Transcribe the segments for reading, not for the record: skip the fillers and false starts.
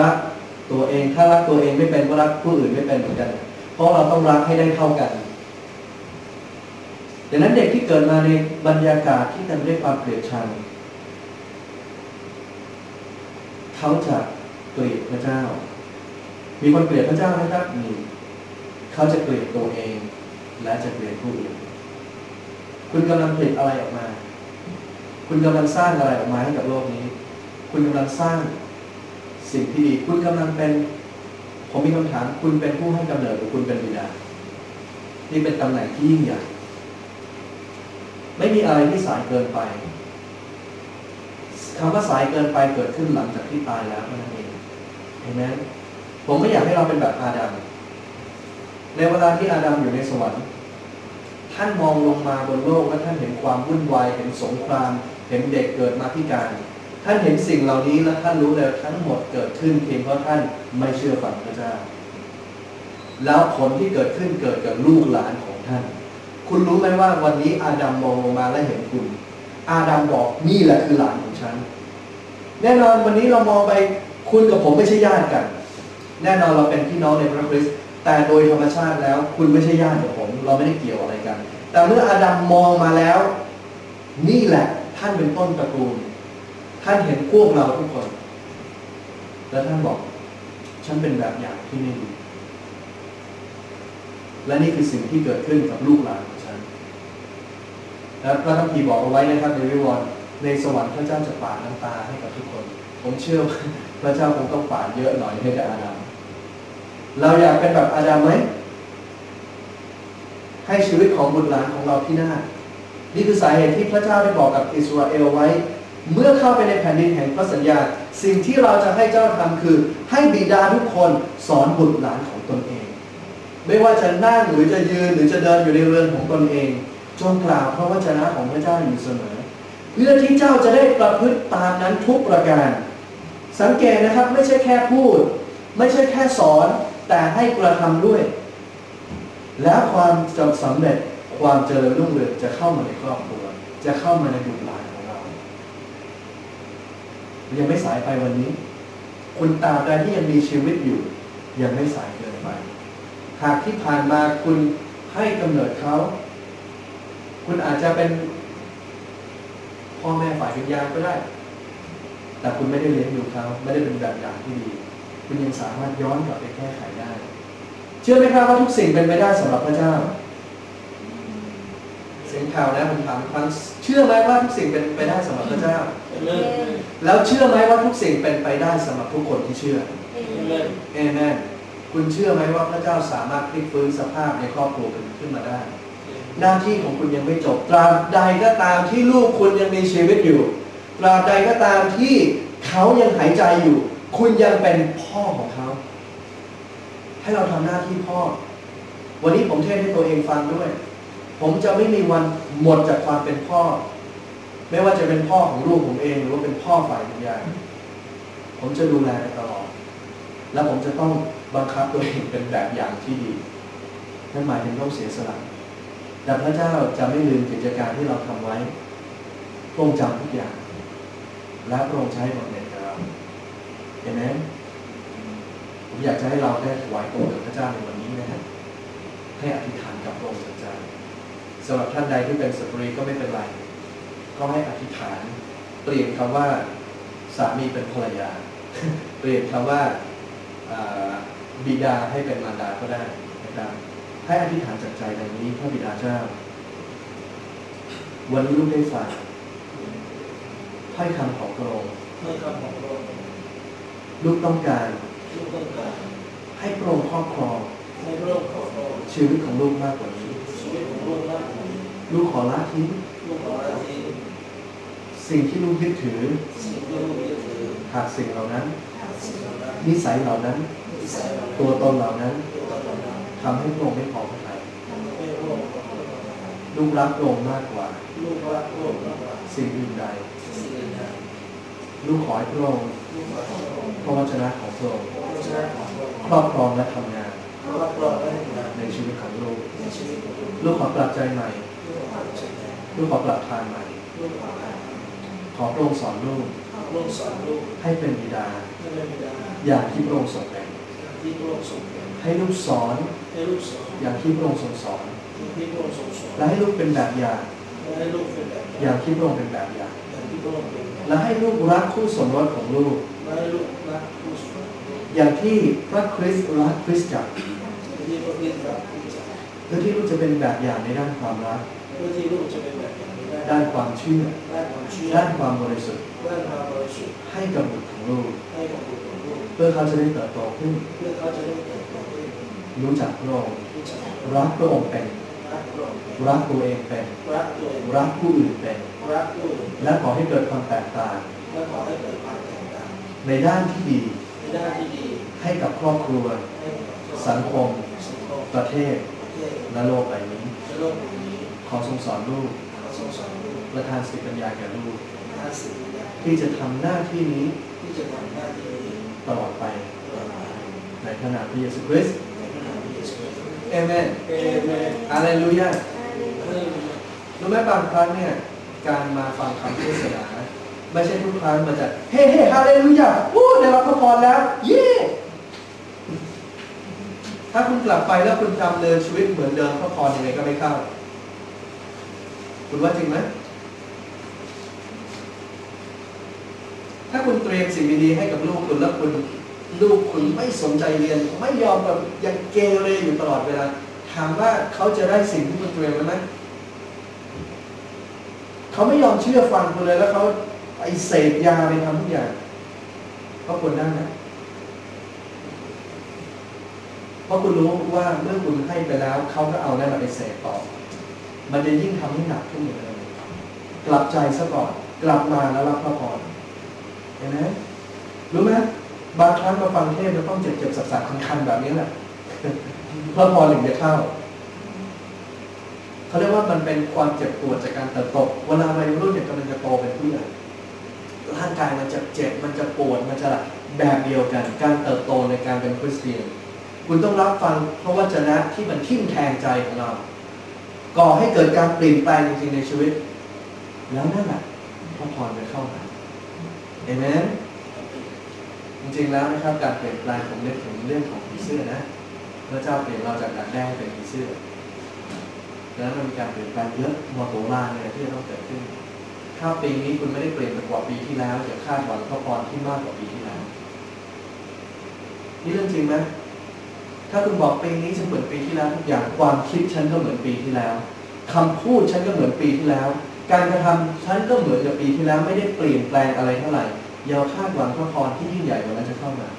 รักตัวเองถ้ารักตัวเองไม่เป็นก็รักผู้อื่นไม่เป็นเหมือนกันเพราะเราต้องรักให้ได้เท่ากันดังนั้นเด็กที่เกิดมาในบรรยากาศที่เต็มด้วยความเกลียดชังเขาจะเกลียดพระเจ้ามีคนเกลียดพระเจ้าไหมครับมีเขาจะเกลียดตัวเองและจะเกลียดผู้อื่นคุณกำลังผลิตอะไรออกมาคุณกำลังสร้างอะไรออกมาให้กับโลกนี้คุณกำลังสร้างสิ่งที่ดีคุณกำลังเป็นผมมีคำถามคุณเป็นผู้ให้กำเนิดหรือคุณเป็นบิดานี่เป็นตำแหน่งที่ยิ่งใหญ่ไม่มีอะไรที่สายเกินไปคำว่าสายเกินไปเกิดขึ้นหลังจากที่ตายแล้วนั่นเองเห็นไหมผมไม่อยากให้เราเป็นแบบอาดัมในเวลาที่อาดัมอยู่ในสวรรค์ท่านมองลงมาบนโลกและท่านเห็นความวุ่นวายเห็นสงครามเห็นเด็กเกิดมาพิการท่านเห็นสิ่งเหล่านี้และท่านรู้เลยทั้งหมดเกิดขึ้นเพียงเพราะท่านไม่เชื่อฟังพระเจ้าแล้วผลที่เกิดขึ้นเกิดกับลูกหลานของท่านคุณรู้ไหมว่าวันนี้อาดัมมองลงมาและเห็นคุณอาดัมบอกนี่แหละคือหลานของฉันแน่นอนวันนี้เรามองไปคุณกับผมไม่ใช่ญาติกันแน่นอนเราเป็นพี่น้องในพระคริสต์แต่โดยธรรมชาติแล้วคุณไม่ใช่ญาติกับผมเราไม่ได้เกี่ยวอะไรกันแต่เมื่ออาดัมมองมาแล้วนี่แหละท่านเป็นต้นตระกูลท่านเห็นพวกเราทุกคนแล้วท่านบอกฉันเป็นแบบอย่างที่ไม่ดีและนี่คือสิ่งที่เกิดขึ้นกับลูกหลานของฉันแล้วพระคัมภีร์บอกเอาไว้นะครับในวิวรณ์ในสวรรค์พระเจ้าจะปาดน้ำตาให้กับทุกคนผมเชื่อว่าพระเจ้าคงต้องปาดเยอะหน่อยให้กับอาดัมเราอยากเป็นแบบอาดัมไหมให้ชีวิตของบุตรหลานของเราพินาศนี่คือสาเหตุที่พระเจ้าได้บอกกับอิสราเอลไว้เมื่อเข้าไปในแผ่นดินแห่งพระสัญญาสิ่งที่เราจะให้เจ้าทำคือให้บิดาทุกคนสอนบุตรหลานของตนเองไม่ว่าจะนั่งหรือจะยืนหรือจะเดินอยู่ในเรือนของตนเองจงกล่าวพระวจนะของพระเจ้าอยู่เสมอเพื่อที่เจ้าจะได้ประพฤติตามนั้นทุกประการสังเกตนะครับไม่ใช่แค่พูดไม่ใช่แค่สอนแต่ให้กระทำด้วยแล้วความสำเร็จความเจริญรุ่งเรืองจะเข้ามาในครอบครัวจะเข้ามาในบุตรหลานของเรายังไม่สายไปวันนี้คุณตราบใดที่ยังมีชีวิตอยู่ยังไม่สายเกินไปหากที่ผ่านมาคุณให้กำเนิดเขาคุณอาจจะเป็นพ่อแม่ฝ่ายวิญญาณก็ได้แต่คุณไม่ได้เลี้ยงดูเขาไม่ได้เป็นแบบอย่างที่ดีคุณยังสามารถย้อนกลับไปแก้ไขได้เชื่อไหมครับว่าทุกสิ่งเป็นไปได้สำหรับพระเจ้าเสียงข่าวนะผมถามครั้งเชื่อไหมว่าทุกสิ่งเป็นไปได้สำหรับพระเจ้าแล้วเชื่อไหมว่าทุกสิ่งเป็นไปได้สำหรับทุกคนที่เชื่อเอเมนคุณเชื่อไหมว่าพระเจ้าสามารถพลิกฟื้นสภาพในครอบครัวขึ้นมาได้หน้าที่ของคุณยังไม่จบตราบใดก็ตามที่ลูกคุณยังมีชีวิตอยู่ตราบใดก็ตามที่เขายังหายใจอยู่คุณยังเป็นพ่อของเขาให้เราทำหน้าที่พ่อวันนี้ผมเทศให้ตัวเองฟังด้วยผมจะไม่มีวันหมดจากความเป็นพ่อไม่ว่าจะเป็นพ่อของลูกผมเองหรือว่าเป็นพ่อฝ่ายวิญญาณผมจะดูแลตลอดและผมจะต้องบังคับตัวเองเป็นแบบอย่างที่ดีนั่นหมายถึงต้องเสียสละแต่พระเจ้าจะไม่ลืมกิจการที่เราทำไว้พระองค์จำทุกอย่างและพระองค์ใช้บทเรียนกับเราเห็นไหมผมอยากจะให้เราได้ถวายตัวกับพระเจ้าในวันนี้นะฮะให้อธิษฐานกับพระองค์สัจจะสำหรับท่านใดที่เป็นสตรีก็ไม่เป็นไรก็ให้อธิษฐานเปลี่ยนคำว่าสามีเป็นภรรยาเปลี่ยนคำว่าบิดาให้เป็นมารดาก็ได้นะครับให้อธิษฐานจากใจดังนี้พระบิดาเจ้าวันนี้ลูกได้ฟังถ้อยคำของพระองค์ลูกต้องการให้พระองค์ครอบครองชีวิตของลูกมากกว่านี้ลูกขอละทิ้งสิ่งที่ลูกยึดถือหากสิ่งเหล่านั้นนิสัยเหล่านั้นตัวตนเหล่านั้นทำให้พระองค์ไม่พอพระทัยลูกรักพระองค์มากกว่าสิ่งอื่นใดลูกขอให้พระองค์พระวจนะของพระองค์ครอบครองและทำงานในชีวิตของลูกลูกขอกลับใจใหม่ลูกขอกลับทางใหม่ขอพระองค์สอนลูกโลกสอนลูกให้เป็นบิดาให้เป็นบิดาอย่างที่พระองค์ทรงเป็นที่พระองค์ทรงเป็นให้ลูกสอนอย่างที่พระองค์ทรงสอนที่พระองค์ทรงสอนและให้ลูกเป็นแบบอย่างให้ลูกเป็นแบบอย่างที่พระองค์เป็นแบบอย่างอย่างที่พระองค์เป็นและให้ลูกรักคู่สมรสของลูกและให้ลูกรักคู่สมรสอย่างที่พระคริสต์รักคริสตจักรที่พระคริสต์รักคริสตจักรเพื่อที่ลูกจะเป็นแบบอย่างในด้านความรักเพื่อที่ลูกจะเป็นแบบอย่างในด้านความเชื่อด้านความบริสุทธิ์ให้กับบุตรของลูกเพื่อเขาจะได้เติบโตขึ้นรู้จักพระองค์รักพระองค์เป็นรักตัวเองเป็นรักผู้อื่นเป็นและขอให้เกิดความแตกต่างในด้านที่ดีให้กับครอบครัวสังคมประเทศและโลกใบนี้ขอทรงสอนลูกประทานสติปัญญาแก่ลูกที่จะทำหน้าที่นี้ตลอดไปในพระนามพระเยซูคริสต์เอเมนอาเลลูยารู้ไหมบางครั้งเนี่ยการมาฟังคำเทศนาไม่ใช่ทุกครั้งมันจะเฮ้ฮาเลลูยาได้รับพระพรแล้วเย้ถ้าคุณกลับไปแล้วคุณดำเนินชีวิตเหมือนเดิมพระพรยังไงก็ไม่เข้าคุณว่าจริงไหมถ้าคุณเตรียมสิ่งดีๆให้กับลูกคุณแล้วลูกคุณไม่สนใจเรียนไม่ยอมแบบยังเกเรอยู่ตลอดเวลาถามว่าเขาจะได้สิ่งที่คุณเตรียมไหมเขาไม่ยอมเชื่อฟังคุณเลยแล้วเขาไปเสพยาไปทำทุกอย่างเขาควรได้นะเพราะคุณรู้ว่าเมื่อคุณให้ไปแล้วเขาก็เอาได้มาไปเสพต่อมันจะยิ่งทำให้หนักขึ้นเลยกลับใจซะก่อนกลับมาแล้วรับพระพรเห็นไหมรู้ไหมบางครั้งมาฟังเทศน์เราต้องเจ็บสักๆคันๆแบบนี้แหละพระพรถึงจะเข้าเขาเรียกว่ามันเป็นความเจ็บปวดจากการเติบโตเวลาวัยรุ่นเนี่ยกำลังจะโตเป็นผู้ใหญ่ร่างกายมันจะเจ็บมันจะปวดมันจะแบบเดียวกันการเติบโตในการเป็นคริสเตียนคุณต้องรับฟังพระวจนะที่มันทิ่มแทงใจของเราก่อให้เกิดการเปลี่ยนแปลงจริงๆในชีวิตแล้วนั่นแหละพระพรจะเข้ามาเห็นไหมจริงๆแล้วนะครับการเปลี่ยนแปลงผมนึกถึงเรื่องของผีเสื้อนะพระเจ้าเปลี่ยนเราจากดักแด้เป็นผีเสื้อแล้วมันมีการเปลี่ยนแปลงเยอะมโหฬารเลยที่จะต้องเกิดขึ้นถ้าปีนี้คุณไม่ได้เปลี่ยนไปกว่าปีที่แล้วอย่าคาดหวังพระพรที่มากกว่าปีที่แล้วนี่เรื่องจริงไหมถ้าคุณบอกปีนี้ฉันเหมือนปีที่แล้วทุกอย่างความคิดฉันก็เหมือนปีที่แล้วคำพูดฉันก็เหมือนปีที่แล้วการกระทำฉันก็เหมือนกับปีที่แล้วไม่ได้เปลี่ยนแปลงอะไรเท่าไหร่อย่าคาดหวังพระพรที่ยิ่งใหญ่กว่านั้นจะเข้ามา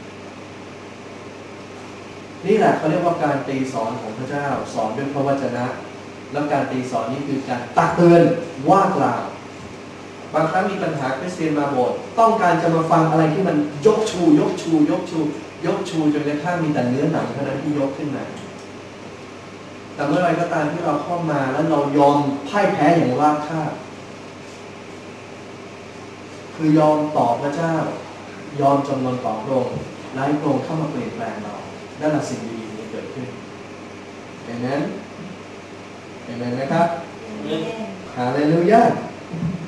นี่แหละเขาเรียกว่าการตีสอนของพระเจ้าสอนด้วยพระวจนะแล้วการตีสอนนี้คือการตักเตือนว่ากล่าวบางครั้งมีปัญหาคริสเตียนมาโบสถ์ต้องการจะมาฟังอะไรที่มันยกชูจนกระทั่งมีแต่เนื้อหนังเท่านั้นที่ยกขึ้นมาแต่เมื่อไรก็ตามที่เราเข้ามาแล้วเรายอมพ่ายแพ้อย่างราบคาบคือยอมต่อพระเจ้ายอมจำนนต่อพระองค์และให้พระองค์เข้ามาเปลี่ยนแปลงเรานั่นแหละสิ่งดีๆที่เกิดขึ้นเห็นไหมครับฮาเลลูยา